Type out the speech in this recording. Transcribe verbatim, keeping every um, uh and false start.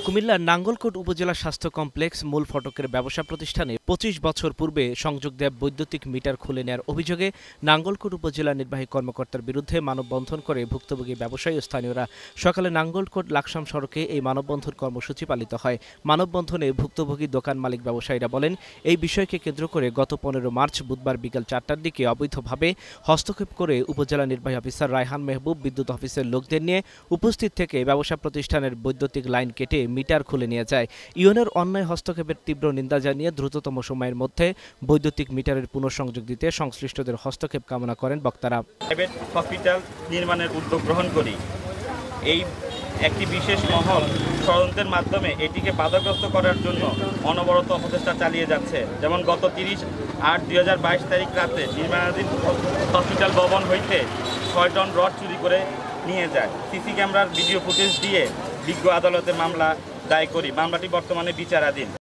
কুমিল্লার নাঙ্গলকোট উপজেলা স্বাস্থ্য কমপ্লেক্স মূল ফটকের ব্যবসা প্রতিষ্ঠানে পঁচিশ বছর পূর্বে সংযোগ দেয়া বৈদ্যুতিক মিটার খুলে নেওয়ার অভিযোগে নাঙ্গলকোট উপজেলা নির্বাহী কর্মকর্তার বিরুদ্ধে মানববন্ধন করে ভুক্তভোগী ব্যবসায়ী ও স্থানীয়রা। সকালে নাঙ্গলকোট লাকসাম সড়কে এই মানববন্ধন কর্মসূচি পালিত হয়। মানববন্ধনে ভুক্তভোগী দোকান মালিক ব্যবসায়ীরা বলেন, এই বিষয়কে কেন্দ্র করে গত পনেরো মার্চ বুধবার বিকেল চারটার দিকে অবৈধভাবে হস্তক্ষেপ করে উপজেলা নির্বাহী অফিসার রায়হান মেহবুব বিদ্যুৎ অফিসের লোকদের নিয়ে উপস্থিত থেকে ব্যবসা প্রতিষ্ঠানের বৈদ্যুতিক লাইন কেটে মিটার খুলে নিয়ে যায়। ইউনের অন্যায় হস্তক্ষেপের তীব্র নিন্দা জানিয়ে দ্রুততম সময়ের মধ্যে বৈদ্যুতিক মিটারের পুনঃসংযোগ দিতে সংশ্লিষ্টদের হস্তক্ষেপ কামনা করেন বক্তারা। প্রাইভেট হসপিটাল নির্মাণের উদ্যোগ গ্রহণ করি। এই একটি বিশেষ মহল ষড়যন্ত্রের মাধ্যমে এটিকে বাধাগ্রস্ত করার জন্য অনবরত অপচেষ্টা চালিয়ে যাচ্ছে। যেমন গত তিরিশ আট দুই হাজার বাইশ তারিখ রাতে নির্মাণাধীন হসপিটাল ভবন হইতে ছয় টন রড চুরি করে নিয়ে যায়। সিসি ক্যামেরার ভিডিও ফুটেজ দিয়ে বিজ্ঞ আদালতে মামলা দায়ের করি। মামলাটি বর্তমানে বিচারাধীন।